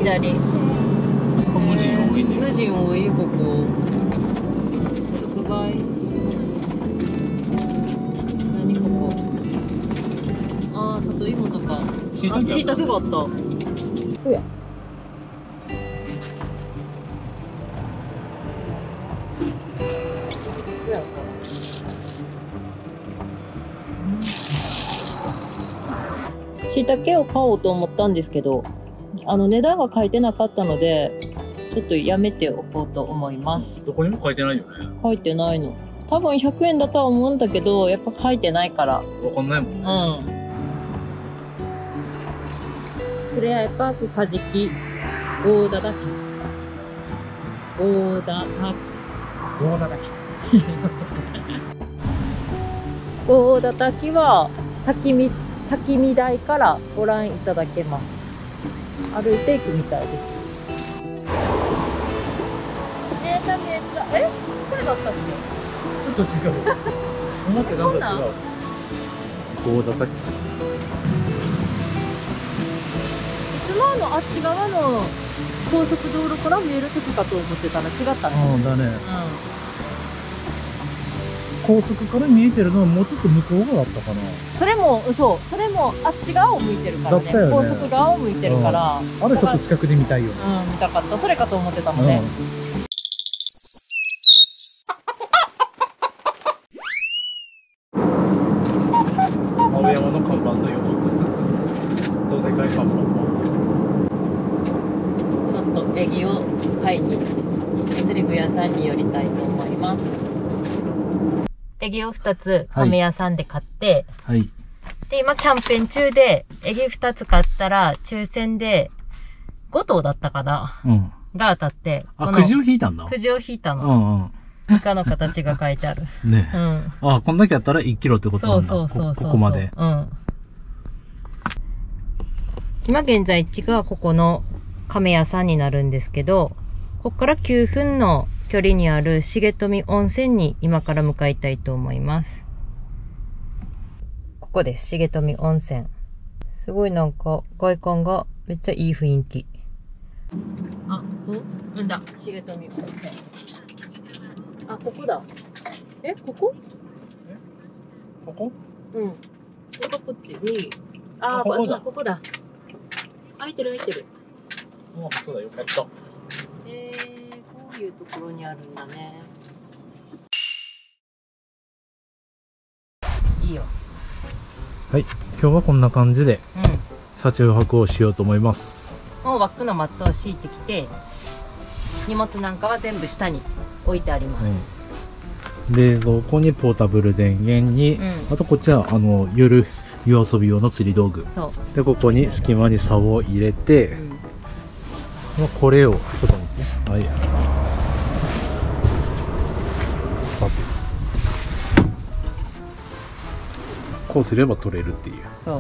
左。 無人多いね。 無人多い、ここ。直売。何ここ。ああ、里芋とか。 しいたけがあった。おや。しいたけを買おうと思ったんですけど、値段が書いてなかったので、ちょっとやめておこうと思います。 どこにも書いてないよね。 書いてないの。多分100円だとは思うんだけど、やっぱ書いてないから。 わかんないもんね。 ふれあいパークカジキ大田滝。大田滝は滝見台からご覧いただけます。歩いていくみたいです。見えた。これだったっけ？ ちょっと違う。思ってなんか違う。大田滝。 いつもあっち側の高速道路から見える時かと思ってたら違ったね。 うんだね。高速から見えてるのはもうちょっと向こう側だったかな。 それもあっち側を向いてるからね。 だったよね。 高速側を向いてるから。 あれちょっと近くで見たいよね。 見たかった。それかと思ってたのね。 青山の看板のよ。どでかい看板。 ちょっとエギを買いに釣り具屋さんに寄りたいと思います。エギを2つ亀屋さんで買って、 はい。 で今キャンペーン中でエギ2つ買ったら抽選で5頭だったかな、が当たって、 くじを引いたんだ。 くじを引いたの。イカの形が書いてある。 ね。こんだけやったら1キロってことなんだ。そうここまで。今現在地がここの亀屋さんになるんですけど、ここから9分の距離にある重富温泉に今から向かいたいと思います。ここです、重富温泉。すごいなんか外観がめっちゃいい雰囲気。あ、ここなんだ、重富温泉。あ、ここだ。ここ？ ここ？ こっち。右。あ、ここだ。開いてる。 本当だ、よかった。 こういうところにあるんだね。いいよ。 はい、今日はこんな感じで車中泊をしようと思います。 もうバックのマットを敷いてきて、荷物なんかは全部下に置いてあります。 冷蔵庫にポータブル電源に、あとこっちは夜遊び用の釣り道具で、ここに隙間に竿を入れて、これをちょっと待ってね。こうすれば取れるっていう。 そう。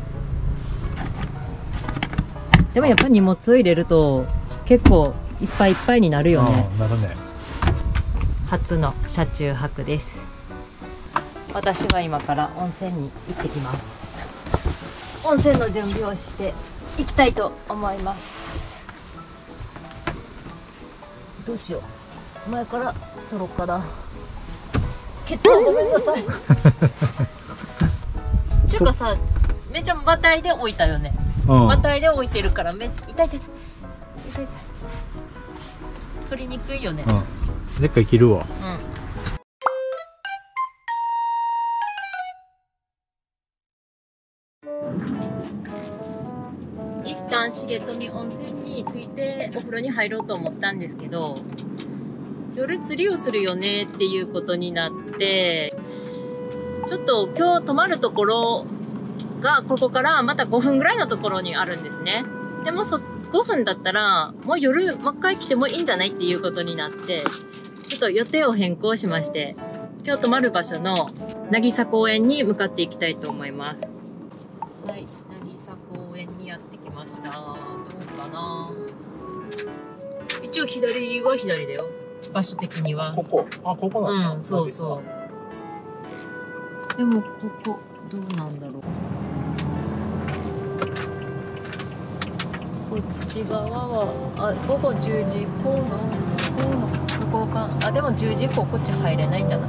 でもやっぱり荷物を入れると結構いっぱいいっぱいになるよね。 なるね。 初の車中泊です。私は今から温泉に行ってきます。温泉の準備をして行きたいと思います。どうしよう、前から取ろうかな。ケツはごめんなさい。ちゅうかさ、めちゃまたいで置いたよね。またいで置いてるから痛い。取りにくいよね。 でっかい切るわ。 一旦重富温泉に着いてお風呂に入ろうと思ったんですけど、夜釣りをするよねっていうことになって、ちょっと今日泊まるところがここからまた5分ぐらいのところにあるんですね。でも5分だったらもう夜もう一回来てもいいんじゃないっていうことになって、ちょっと予定を変更しまして、今日泊まる場所の渚公園に向かっていきたいと思います。はい、渚公園にやってきました。どうかな。一応左は左だよ、場所的には。 ここなんだ。 そうそう。でもここどうなんだろう。ここっち側は午後10時以降の向こうか。でも10時以降こっち入れないんじゃない？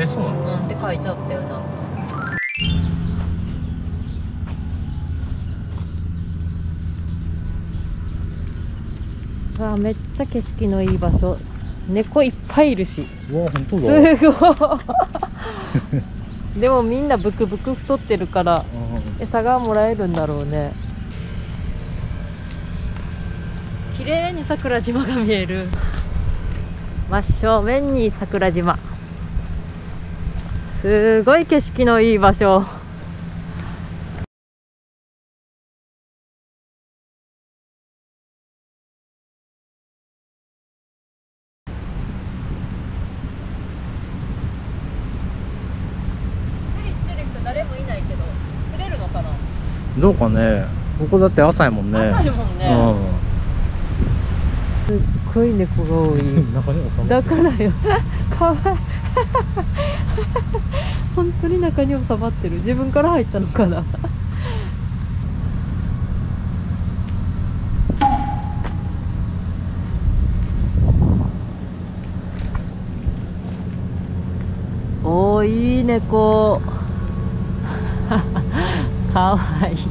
そうなの？ って書いてあったよな。わあ、めっちゃ景色のいい場所。猫いっぱいいるし。 うわ、本当だ。 すごい。でもみんなブクブク太ってるから餌がもらえるんだろうね。綺麗に桜島が見える。真正面に桜島。すごい景色のいい場所。誰もいないけど釣れるのかな。 どうかね。ここだって朝やもんね。 朝やもんね。すっごい猫が多い。 中に収まってる。 だからよ。かわいい。本当に中に収まってる。自分から入ったのかな。おー、いい猫。かわいい。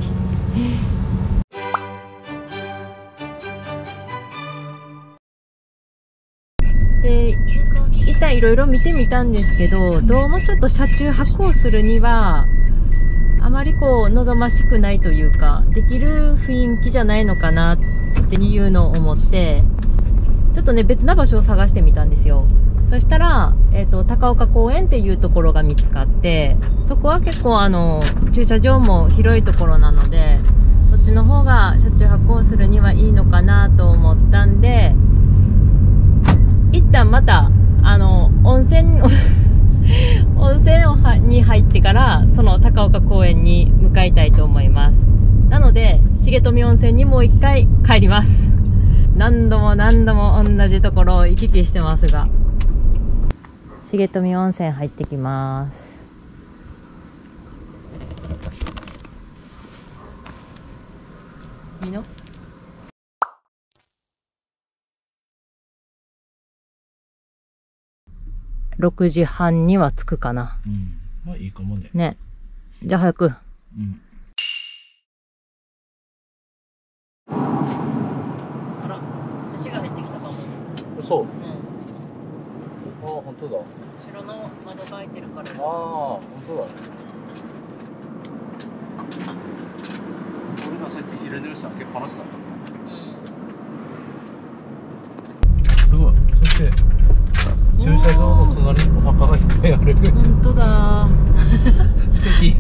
で、一旦いろいろ見てみたんですけど、どうもちょっと車中泊をするにはあまり望ましくないというか、できる雰囲気じゃないのかなっていうのを思って、ちょっとね、別な場所を探してみたんですよ。そしたら、高岡公園っていうところが見つかって、そこは結構駐車場も広いところなので、そっちの方が車中泊をするにはいいのかなと思ったんで、一旦また、温泉に入ってから、その高岡公園に向かいたいと思います。なので、重富温泉にもう一回帰ります。何度も同じところを行き来してますが。重富温泉入ってきます。いいの？6時半には着くかな。 まあいいかもね。 ね。じゃあ早く。あら、虫が入ってきたかも。 そう。ああ、本当だ。 後ろの窓が開いてるから。 ああ、本当だね。俺がさっき昼寝したら開けっぱなしだった。すごい。そして駐車場の隣にお墓がいっぱいある。 本当だ。 素敵。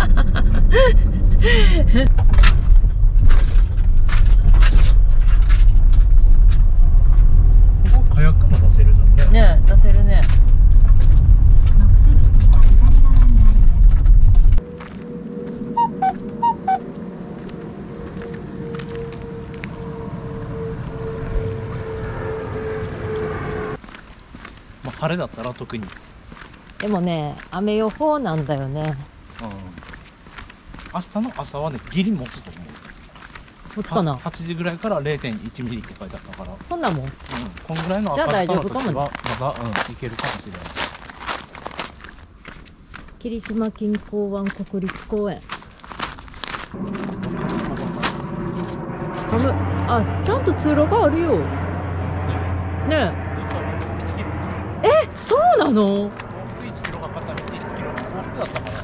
ここカヤックも出せるじゃんね。 ね、出せるね。 晴れだったら特に。 でもね、雨予報なんだよね。 明日の朝はね、ギリ持つと思う。 持つかな。 8時ぐらいから 0.1 ミリって書いてあったから。 そんなもん。 こんぐらいの明るさの時はまだいけるかもしれない。 霧島近郊湾国立公園。あ、ちゃんと通路があるよ。ねえ。そうなの？ 往復1キロがかかった道1キロ往復だったから。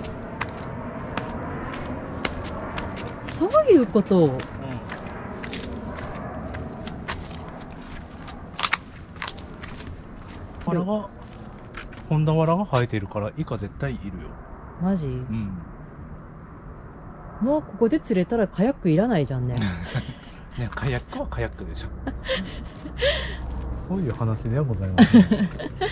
そういうこと。 ホンダワラが生えてるからイカ絶対いるよ。 マジ？もうここで釣れたらカヤックいらないじゃんね。 ね、カヤックはカヤックでしょ。そういう話ではございません。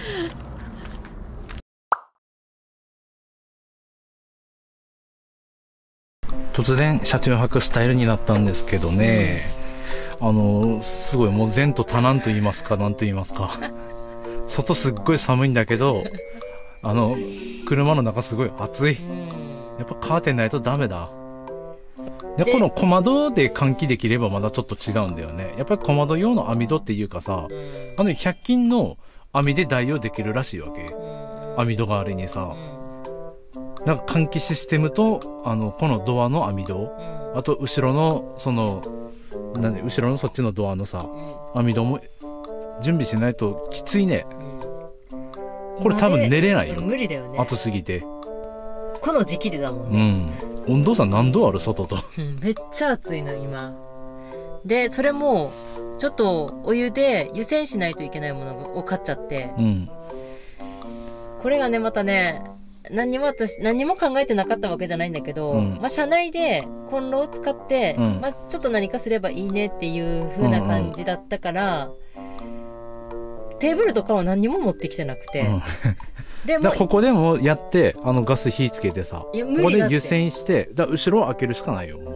突然車中泊スタイルになったんですけどね、すごいもう前途多難と言いますか、なんと言いますか。外すっごい寒いんだけど、車の中すごい暑い。やっぱカーテンないとダメだ。 で、この小窓で換気できればまだちょっと違うんだよね。やっぱり小窓用の網戸っていうかさ、100均の網で代用できるらしいわけ。網戸代わりにさ。なんか換気システムと、このドアの網戸、あと後ろの、後ろのそっちのドアのさ、網戸も準備しないときついね。これ多分寝れないよ。 無理だよね。 暑すぎて。 この時期でだもんね。 温度差何度ある外と。 めっちゃ暑いの、今。で、それも、ちょっとお湯で湯煎しないといけないものを買っちゃって。これがね、またね、何も考えてなかったわけじゃないんだけど、車内でコンロを使って、ちょっと何かすればいいねっていう風な感じだったから、テーブルとかは何にも持ってきてなくて。でもここでもやって、ガス火つけてさ、ここで湯煎して、後ろを開けるしかないよ。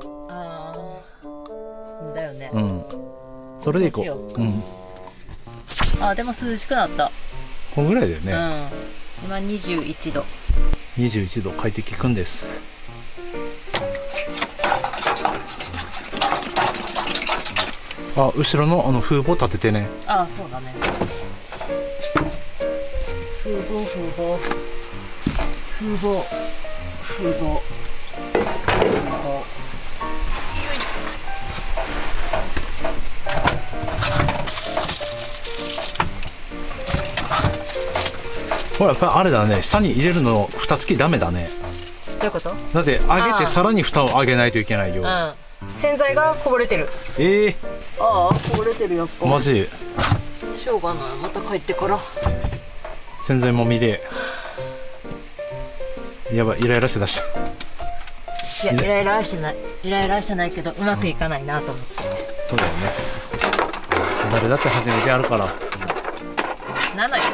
だよね。 それでいこう。 でも涼しくなった。 こんぐらいだよね。 今21度。 21度、快適くんです。後ろの風防立ててね。 そうだね。風防。 ほら、やっぱりあれだね、下に入れるの蓋付きダメだね。 どういうこと？ だって上げてさらに蓋を上げないといけないよ。 洗剤がこぼれてる。こぼれてるよ。 マジ？ しょうがない。また帰ってから。 洗剤もみれ。やばい、イライラして出した。 いや、イライラしてないけど、うまくいかないなと思って。 そうだよね。誰だって初めてやるから。 なのよ。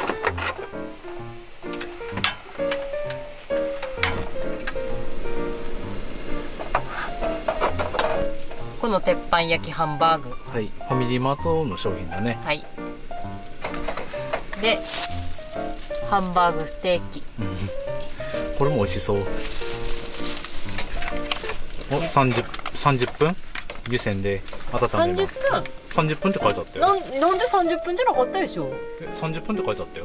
この鉄板焼きハンバーグ。 はい、ファミリーマートの商品だね。 はい。で、ハンバーグステーキ。 これも美味しそう。30分湯煎で温めます。30分って書いてあったよ。 なんで30分じゃなかったでしょ。 30分って書いてあったよ。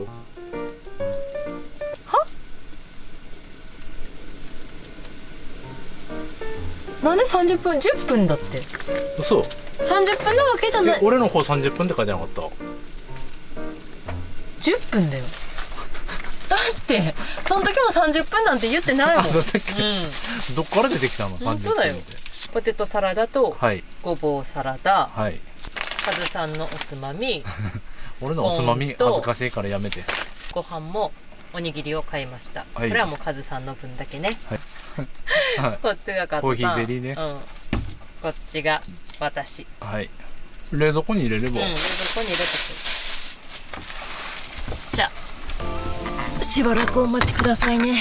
なんで30分10分だって。 嘘。 30分なわけじゃない。 俺の方30分って書いてなかった。 10分だよ。だってその時も30分なんて言ってないもん。 どっから出てきたの？30分って。 本当だよ。ポテトサラダとごぼうサラダ、カズさんのおつまみ。 俺のおつまみ恥ずかしいからやめて。 ご飯もおにぎりを買いました。これはもうカズさんの分だけね。こっちがカズさん。 コーヒーゼリーね。 こっちが私。 冷蔵庫に入れれば。 冷蔵庫に入れてじゃあしばらくお待ちくださいね。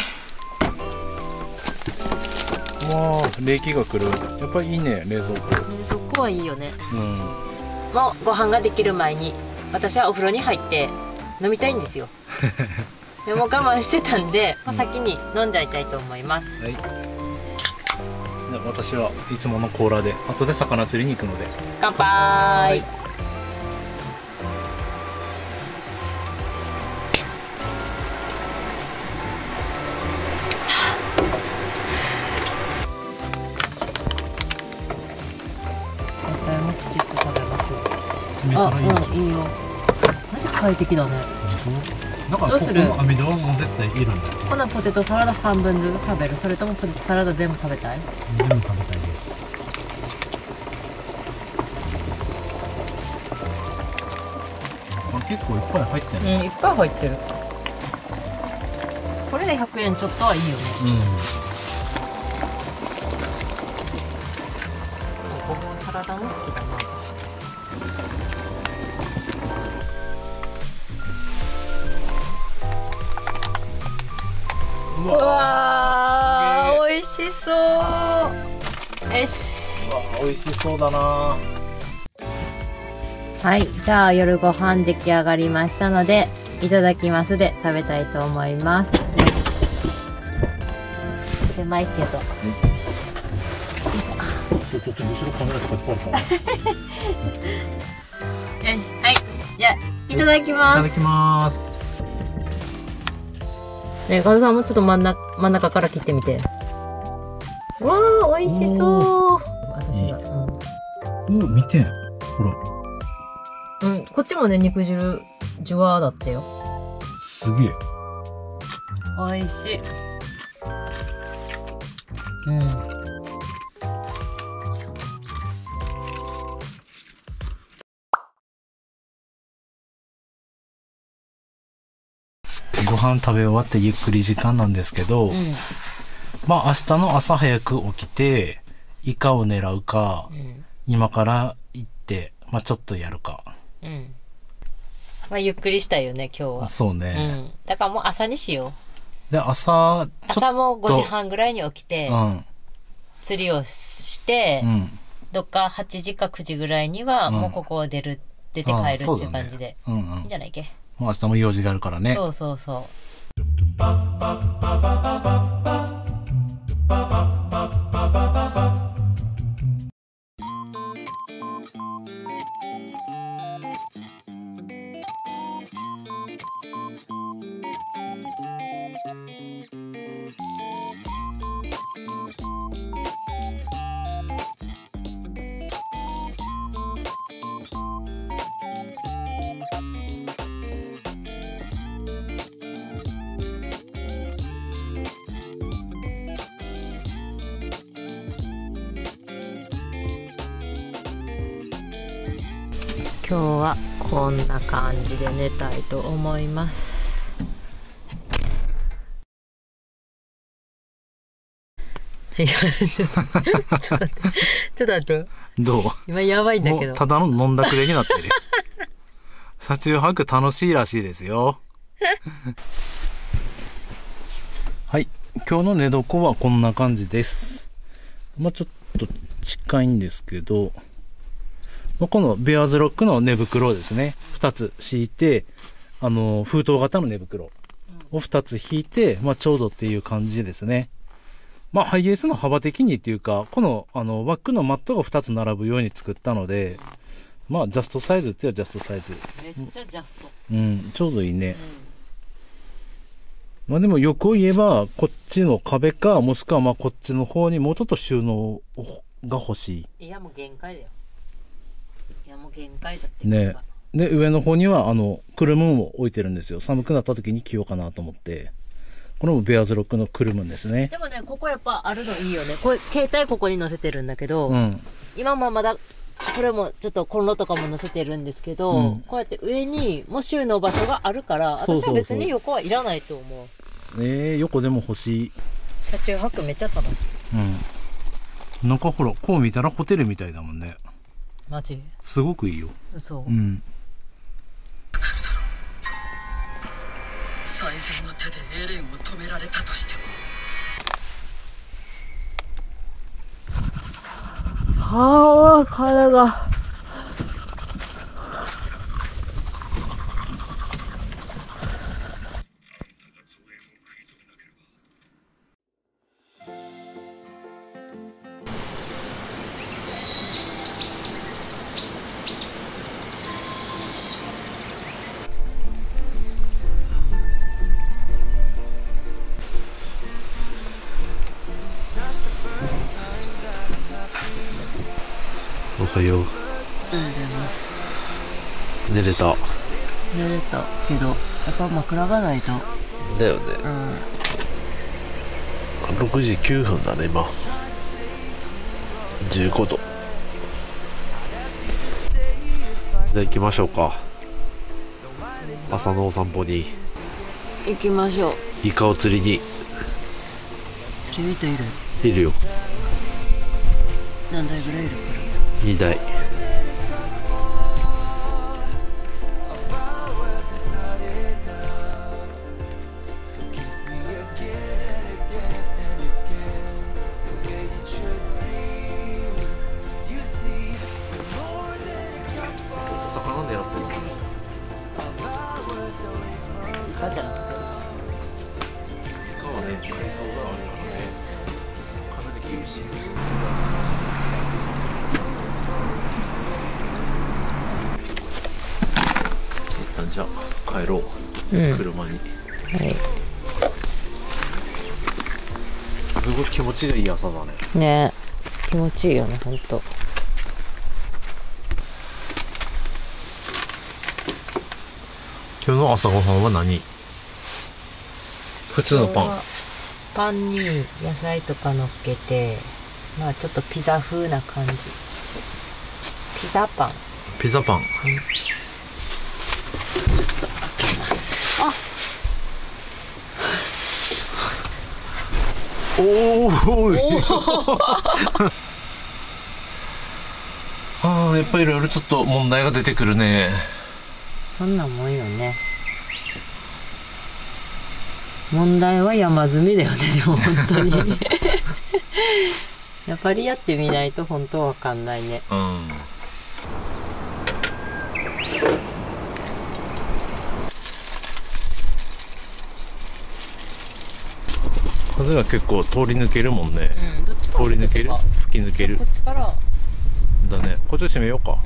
わあ、冷気が来る。やっぱりいいね、冷蔵庫。 冷蔵庫はいいよね。もうご飯ができる前に私はお風呂に入って飲みたいんですよ。でも我慢してたんで、先に飲んじゃいたいと思います。 私はいつものコーラで、後で魚釣りに行くので。 乾杯。野菜もきちっと食べましょう。いいよ。マジ快適だね。どうする？ 網戸はもう絶対いるんだよ。 このポテトサラダ半分ずつ食べる？それともポテトサラダ全部食べたい？ 全部食べたいです。結構いっぱい入ってる。 いっぱい入ってる。これで100円ちょっとはいいよね。ごぼうサラダも好きだな私。うわー、美味しそう。よし。 美味しそうだな。 はい、じゃあ夜ご飯出来上がりましたので、いただきますで食べたいと思います。狭いけど。よいしょ。 ちょっと後ろカメラとかいっぱいあるから。 よし、はい。じゃあ、いただきいます。 ただきます。 ね、カズさんもちょっと真ん中から切ってみて。わあ、美味しそう。私が。 見てん。ほら。 うん、こっちもね、肉汁、ジュワーだったよ。 すげえ。 美味しい。うん。 ご飯食べ終わってゆっくり時間なんですけど、まあ明日の朝早く起きて、イカを狙うか、今から行って、まあちょっとやるか。 まあゆっくりしたいよね、今日は。 そうね。 だからもう朝にしよう。で、朝も5時半ぐらいに起きて、釣りをして、どっか8時か9時ぐらいには、もうここを出て帰るっていう感じで。いいんじゃないっけ？ もう明日も用事があるからね。 そうそうそう。今日はこんな感じで寝たいと思います。いや、ちょっと待って。 どう？ 今やばいんだけど。 ただの飲んだくれになってる。車中泊楽しいらしいですよ。はい。今日の寝床はこんな感じです。まあちょっと近いんですけど、このベアーズロックの寝袋をですね、2つ敷いて、封筒型の寝袋を2つ引いて、まあちょうどっていう感じですね。まあハイエースの幅的にっていうか、このバックのマットが2つ並ぶように作ったので、まあジャストサイズって言えばジャストサイズ。 めっちゃジャスト。 ちょうどいいね。まあでも欲を言えば、こっちの壁か、もしくはまあこっちの方にもうちょっと収納が欲しい。 いやもう限界だよ。いやもう限界だってね。で、上の方にはクルムも置いてるんですよ。寒くなった時に着ようかなと思って。これもベアーズロックのクルムですね。 でもね、ここやっぱあるのいいよね。これ、携帯ここに載せてるんだけど、今もまだ、これもちょっとコンロとかも載せてるんですけど、こうやって上にも収納場所があるから、私は別に横はいらないと思う。 横でも欲しい。 車中泊めっちゃ楽しい。 なんかほら、こう見たらホテルみたいだもんね。 マジ？ すごくいいよ。 嘘。 最善の手でエレンを止められたとしても。 はあ、体が。 おはよう。 ございます。 寝れたけど、やっぱ枕がないと。 だよね。6時9分だね、今。15度。じゃあ行きましょうか。朝のお散歩に。 行きましょう。 イカを釣りに。 釣り人いる？ いるよ。 何台ぐらいいる？これ。 2台。 じゃあ帰ろう、 うん。 車に。 はい。 すごい気持ちがいい朝だね。 ね、気持ちいいよね、ほんと。 今日の朝ごはんは何？普通のパン。 パンに野菜とか乗っけて、まあちょっとピザ風な感じ。ピザパン。 ピザパン。おお。ああ、やっぱりいろいろちょっと問題が出てくるね。 そんなもんよね。問題は山積みだよね、でも本当に。やっぱりやってみないと本当わかんないね。 うん。風が結構通り抜けるもんね。 うん、どっちから通り抜ける？吹き抜けるこっちから。 だね。こっち閉めようか。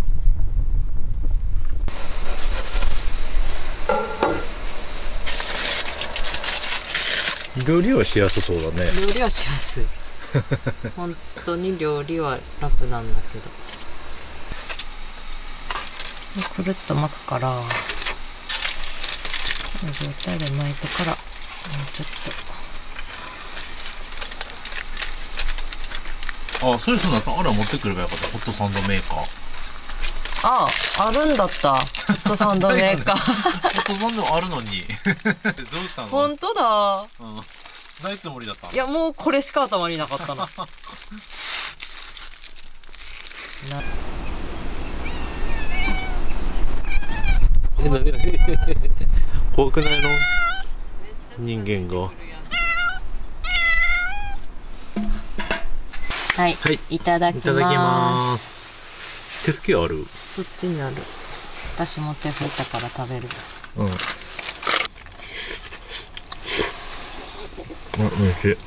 料理はしやすそうだね。 料理はしやすい。本当に料理は楽なんだけど。くるっと巻くから、この状態で巻いてから、もうちょっと。 あ、それそうだったら、あら持ってくればよかった。ホットサンドメーカー。 ああ、あるんだった。ホットサンドメーカー。 ホットサンドあるのに。どうしたの？ 本当だ。 うん。ないつもりだった。 いや、もうこれしか頭になかったの。 怖くないの？人間が。 はい、 はい、 いただきます。 いただきます。手拭きある？ そっちにある。私も手拭いたから食べる。 うん。あ、おいしい。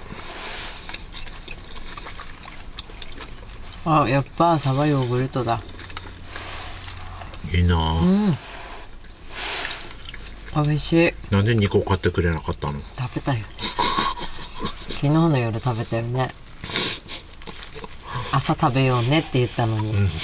あ、やっぱサバヨーグルトだ。 いいなぁ。 美味しい。 なんで2個買ってくれなかったの？ 食べたよね。昨日の夜食べたよね。朝食べようねって言ったのに。 うん。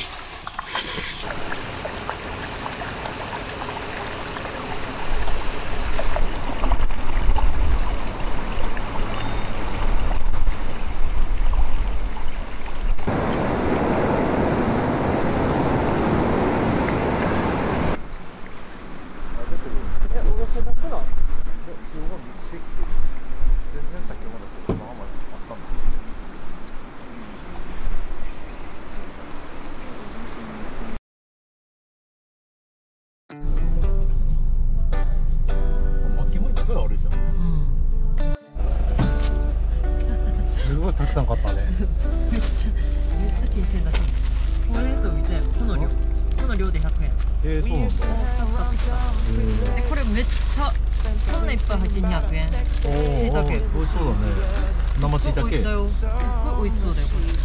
すごいたくさん買ったね。 めっちゃ新鮮だし。ほうれん草みたいな。この量で100円。 そうなんだ。 でこれめっちゃこんないっぱい入って200円。しいたけ。 美味しそうだね。生しいたけ。 だよ。すっごい美味しそうだよこれ。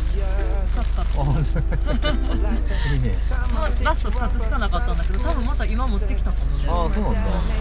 いいね。 もうラスト2つしかなかったんだけど、多分また今持ってきたかもね。 ああ、そうなんだ。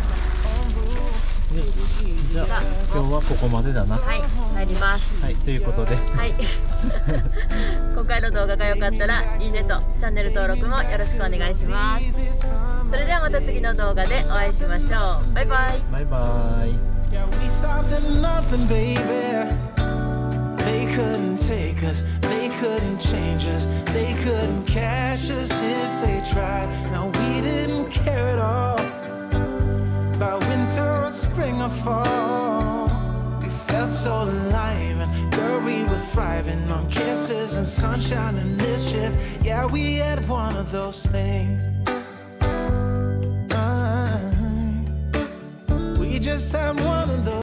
よし、じゃあ今日はここまでだな。 はい、入ります。 はい、ということで、 はい。今回の動画が良かったらいいねとチャンネル登録もよろしくお願いします。それではまた次の動画でお会いしましょう。バイバイ。 バイバイ。They couldn't take us, they couldn't change us, they couldn't catch us if they tried. Now we didn't care at all about winter or spring or fall. We felt so alive and girl we were thriving on kisses and sunshine and mischief. Yeah, we had one of those things. We just had one of those